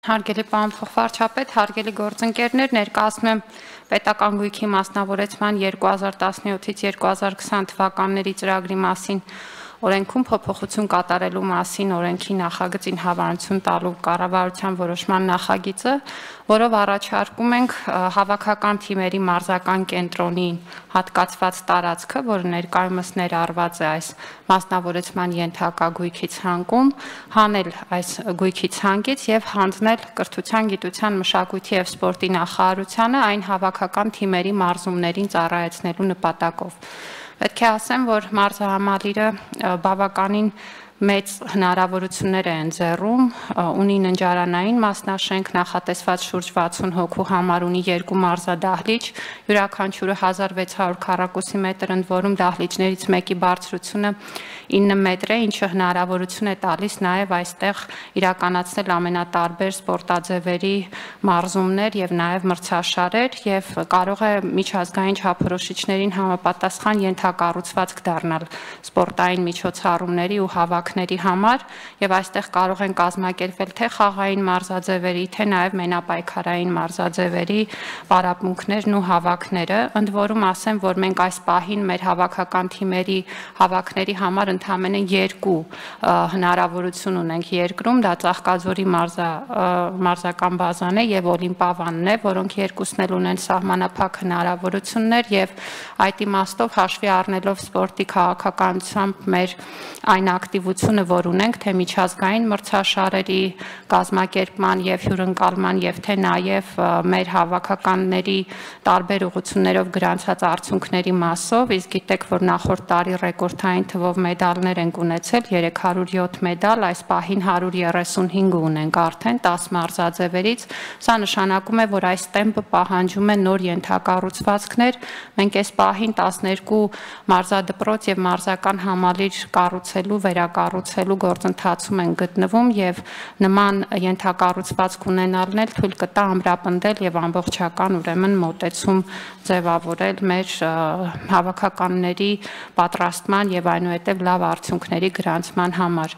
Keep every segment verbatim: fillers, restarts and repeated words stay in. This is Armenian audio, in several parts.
Հարգելի պարոն փոխվարչապետ, հարգելի գործընկերներ, ներկայացնում եմ պետական գույքի մասնավորեցման երկու հազար տասնյոթից երկու հազար քսան թվականների ծրագրի մասին օրենքում փոփոխություն կատարելու մասին օրենքի նախագծին հավանություն տալու կառավարության որոշման նախագիծը, որով առաջարկում ենք հավաքական թիմերի մարզական կենտրոնին հատկացված տարածքը, որը ներկայումս ներառված է այս մասնավորեցման ենթակա գույքի ցանկում, հանել այս գույքի ցանկից եւ հանձնել կրթության, գիտության, մշակույթի եւ սպորտի նախարարությանը այն հավաքական թիմերի մարզումներին ծառայեցնելու նպատակով։ Պետք է ասեմ, որ մարզահամալիրը բավականին մեծ հնարավորություններ է ընձեռում, ունի ննջարանային մասնաշենք, նախատեսված շուրջ վաթսուն հոգու համար ունի երկու մարզադահլիճ, յուրաքանչյուրը հազար վեց հարյուր քառակուսի մետր, ընդ որում դահլիճներից մեկի բարձրությունը ինը մետր է, ինչը հնարավորություն է տալիս նաև այստեղ իրականացնել ամենատարբեր սպորտաձևերի մարզումներ եւ նաև մրցաշարեր եւ կարող է միջազգային չափորոշիչներին համապատասխան ենթակառուցվածք դառնալ սպորտային միջոցառումների ու հավաքների համար եւ այստեղ կարող են կազմակերպվել թե խաղային մարզաձևերի, թե նաև մենապայքարային մարզաձևերի պարապմունքներն ու հավաքները, ընդ որում ասեմ, որ մենք այս պահին մեր հավաքական թիմերի հավաքների համար ընդամենը երկու հնարավորություն ունենք երկրում, դա Ծաղկաձորի մարզա, մարզական բազան է եւ Օլիմպիավանն է, որոնք երկուսն էլ ունեն սահմանափակ հնարավորություններ եւ այդ իմաստով հաշվի առնելով սպորտի քաղաքականությամբ մեր այն ակտիվությունը, որ ունենք, թե միջազգային մրցաշարերի կազմակերպման եւ հյուրընկալման եւ թե նաեւ մեր հավաքականների տարբեր ուղղություններով գրանցած արդյունքների մասով, իսկ գիտեք, որ նախորդ տարի ռեկորդային թվով մեդալներ ենք ունեցել, երեք հարյուր յոթ մեդալ, այս պահին հարյուր երեսունհինգ ունենք արդեն տաս մարզաձևերից, սա նշանակում է, որ այս տեմպը պահանջում է նոր ենթակառուցվածքներ, մենք այս պահին տասներկու մարզադպրոց եւ մարզական համալիր կառուցելու, վերակառուցելու գործընթացում են գտնվում եւ նման ենթակառուցվածք ունենալն էլ թույլ կտա ամրապնդել եւ ամբողջական ուրեմն մոտեցում ձևավորել մեր հավաքականների պատրաստման եւ այնուհետեւ լավ արդյունքների գրանցման համար։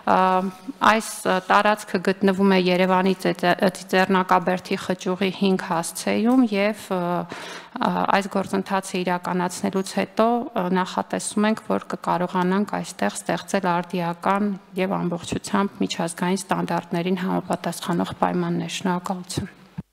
Այս տարածքը գտնվում է Երևանի Ծիծեռնակաբերդի խճուղի հինգ հասցեում եւ այս գործընթացը իրականացնելուց հետո նախատեսում ենք, որ կկարողանանք այստեղ ստեղծել արդիական եւ ամբողջությամբ միջազգային ստանդարտներին համապատասխանող պայմաններ։ Շնորհակալություն։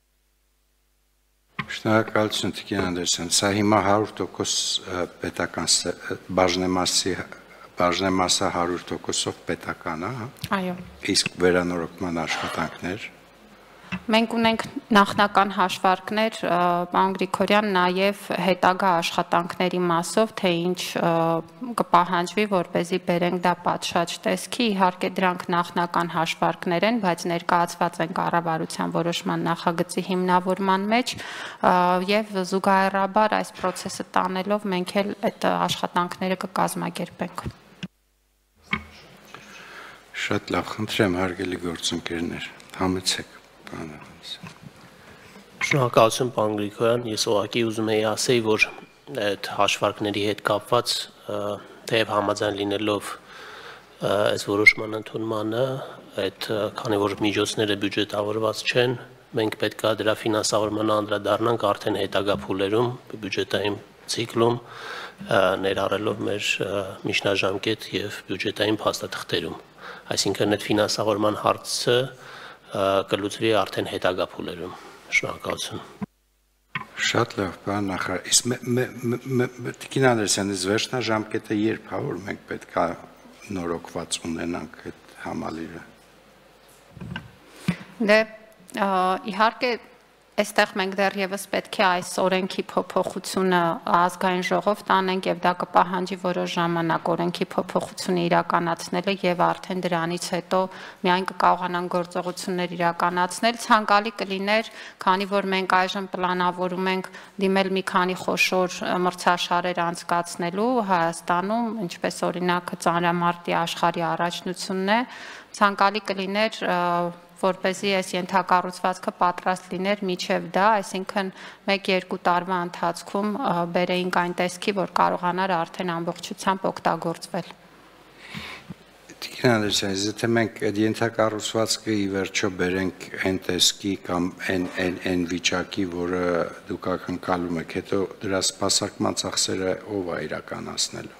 Շնորհակալություն Տիկին Անդրեասյան, սա հիմա հարյուր տոկոս պետական բաժնեմասի բաժնեմասը հարյուր տոկոսով պետական է, հա։ Այո։ Իսկ վերանորոգման աշխատանքներ։ Մենք ունենք նախնական հաշվարկներ, պարոն Գրիգորյան, նաև հետագա աշխատանքների մասով, թե ինչ կպահանջվի, որպեսզի բերենք դա պատշաճ տեսքի, իհարկե դրանք նախնական հաշվարկներ են, բայց ներկայացված են կառավարության որոշման նախագծի հիմնավորման մեջ եւ զուգահեռաբար այս process-ը տանելով մենք էլ այդ աշխատանքները կկազմակերպենք։ Շատ լավ, խնդրեմ հարգելի գործընկերներ, համեցեք։ Շնորհակալություն պարոն Գրիգորյան, ես ուղղակի ուզում էի ասեի, որ այդ հաշվարկների հետ կապված թեև համաձայն լինելով այս որոշման ընդունմանը, այդ քանի որ միջոցները բյուջետավորված չեն, մենք պետք է դրա ֆինանսավորմանը անդրադառնանք արդեն հետագա փուլերում, բյուջետային ցիկլում, ներառելով մեր միջնաժամկետ եւ բյուջետային փաստաթղթերում, այսինքն այդ ֆինանսավորման հարցը կլուծվի արդեն հետագա փուլերում։ Շնորհակալություն։ Շատ լավ, պարոն նախարար, իսկ Տիկին Անդրեասյան, այս վերջնաժամկետը երբ է, որ մենք պետք է նորոգված ունենանք այդ համալիրը։ Դե իհարկե Այստեղ մենք դեռևս պետք է այս օրենքի փոփոխությունը ազգային ժողով տանենք եւ դա կպահանջի որոշ ժամանակ օրենքի փոփոխությունը իրականացնելը եւ արդեն դրանից հետո միայն կկարողանանք գործողություններ իրականացնել։ Ցանկալի կլիներ, քանի որ մենք այժմ պլանավորում ենք դիմել մի քանի խոշոր մրցաշարեր անցկացնելու Հայաստանում, ինչպես օրինակ ծանրամարտի աշխարհի առաջնությունն է, ցանկալի կլիներ որպեսզի այս ենթակառուցվածքը պատրաստ լիներ միջև դա, այսինքն մեկ-երկու տարվա ընթացքում բերեինք այն տեսքի, որ կարողանար արդեն ամբողջությամբ օգտագործվել։ Տիկին Անդրեասյան, եթե մենք այդ ենթակառուցվածքը ի վերջո բերենք այն տեսքի կամ այն այն այն վիճակի, որը դուք ակնկալում եք, հետո դրա սպասարկման ծախսերը ով է իրականացնելու։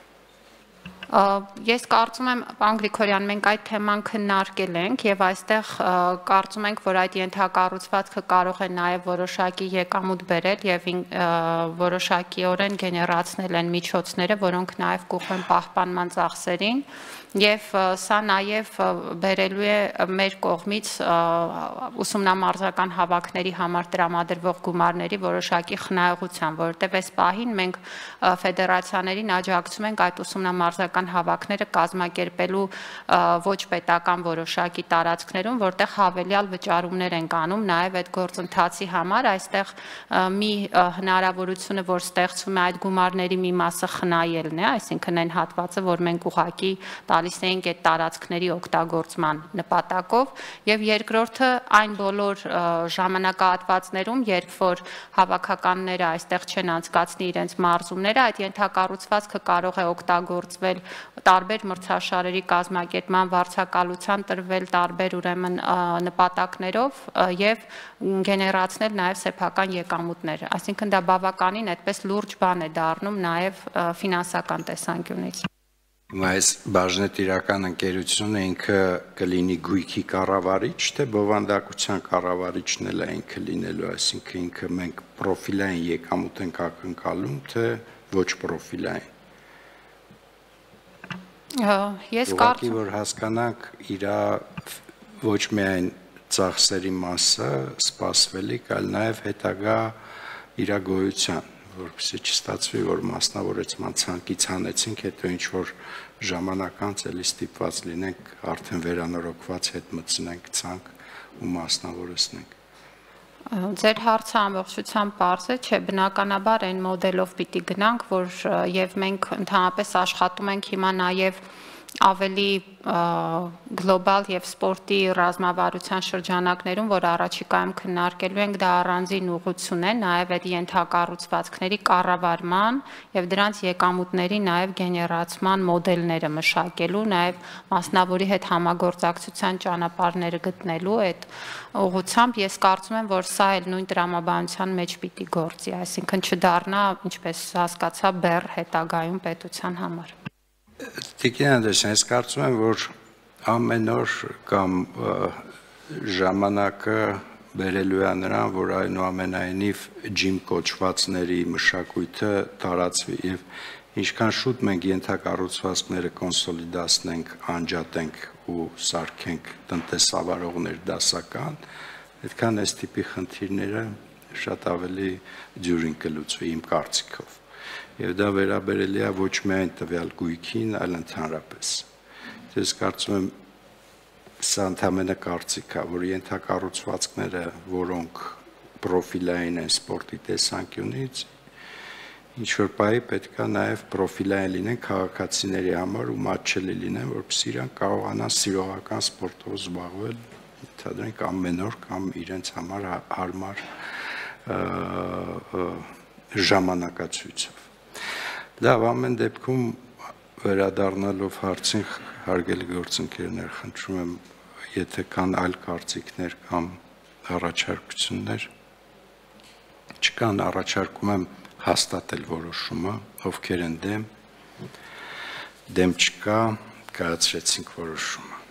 Ես կարծում եմ, պարոն Գրիգորյան, մենք այդ թեման քննարկել ենք եւ այստեղ կարծում ենք, որ այդ ենթակառուցվածքը կարող է նաեւ որոշակի եկամուտ բերել եւ որոշակիորեն գեներացնել են միջոցները, որոնք նաեւ կուղղեն պահպանման ծախսերին եւ սա նաեւ բերելու է մեր կողմից ուսումնամարզական հավաքների համար տրամադրվող գումարների որոշակի խնայողության, որովհետեւ այս պահին մենք ֆեդերացիաներին աջակցում ենք այդ ուսումնամարզական հավաքները կազմակերպելու ոչ պետական որոշակի տարածքներում, որտեղ հավելյալ վճարումներ են անում նաև այդ գործընթացի համար, այստեղ մի հնարավորությունը, որ ստեղծվում է այդ գումարների մի մասը խնայելն է, այսինքն այն հատվածը, որ մենք ուղղակի տալիս ենք այդ տարածքների օգտագործման նպատակով, եւ երկրորդը այն բոլոր ժամանակահատվածներում, երբ որ հավաքականները այստեղ չեն անցկացնի իրենց մարզումները, այդ ենթակառուցվածքը կարող է օգտագործվել տարբեր մրցաշարերի կազմակերպման վարձակալության տրվել տարբեր ուրեմն նպատակներով եւ գեներացնել նաեւ սեփական եկամուտներ, այսինքն դա բավականին այդպես լուրջ բան է դառնում նաեւ ֆինանսական տեսանկյունից։ Այս բաժնետիրական ընկերությունը ինքը կլինի գույքի կառավարիչ, թե բովանդակության կառավարիչն էլ է ինքը լինելու, այսինքն ինքը մենք պրոֆիլային եկամուտ ենք ակնկալում, թե ոչ պրոֆիլային։ Ես կարծում եմ, որ հասկանանք իր ոչ միայն ծախսերի մասը սպասվելիք, այլ նաև հետագա իր գոյության, որպեսզի չստացվի, որ մասնավորեցման ցանկից հանեցինք, հետո ինչ որ ժամանակ անց էլի ստիպված լինենք արդեն վերանորոգված հետ մտցնենք ցանկ ու մասնավորեցնենք։ Ձեր հարցը ամբողջությամբ պարզ է, չէ, բնականաբար այն մոդելով պիտի գնանք, որ եւ մենք ընդհանրապես աշխատում ենք հիմա նաեւ ավելի գլոբալ եւ սպորտի ռազմավարության շրջանակներում, որ առաջիկայում քննարկելու ենք, դա առանձին ուղղություն է, նաեւ այդ ենթակառուցվածքների կառավարման եւ դրանց եկամուտների նաեւ գեներացման մոդելները մշակելու, նաեւ մասնավորի հետ համագործակցության ճանապարհները գտնելու այդ ուղղությամբ ես կարծում եմ, որ սա էլ նույն տրամաբանության մեջ պիտի գործի, այսինքն չդառնա, ինչպես հասկացա, բեռ հետագայում պետության համար։ Տիկին Անդրեասյան, ես կարծում եմ, որ ամեն օր կամ ժամանակը բերելու է նրան, որ այնուամենայնիվ ջիմ կոչվածների մշակույթը տարածվի եւ ինչքան շուտ մենք ենթակառուցվածքները կոնսոլիդացնենք, անջատենք ու սարքենք տնտեսավարողներ դասական, այդքան այս տիպի խնդիրները շատ ավելի դյուրին կլուծվի իմ կարծիքով։ Եվ դա վերաբերելի է ոչ միայն տվյալ գույքին, այլ ընդհանրապես։ Ես կարծում եմ, սա ընդհանրապես կարծիք է, որ ենթակառուցվածքները, որոնք պրոֆիլային են սպորտի տեսանկյունից, ինչ որ պահի պետք է նաև պրոֆիլային լինեն քաղաքացիների համար ու մատչելի լինեն, որպեսզի իրանք կարողանան սիրողական սպորտով զբաղվել, ենթադրենք ամեն օր կամ իրենց համար հարմար ժամանակացույցով։ Լավ, ամեն դեպքում վերադառնալով հարցին, հարգելի գործընկերներ, խնդրում եմ, եթե կան այլ կարծիքներ կամ առաջարկություններ, չկան, առաջարկում եմ հաստատել որոշումը, ովքեր են դեմ, դեմ չկա, կայացրեցինք որոշումը։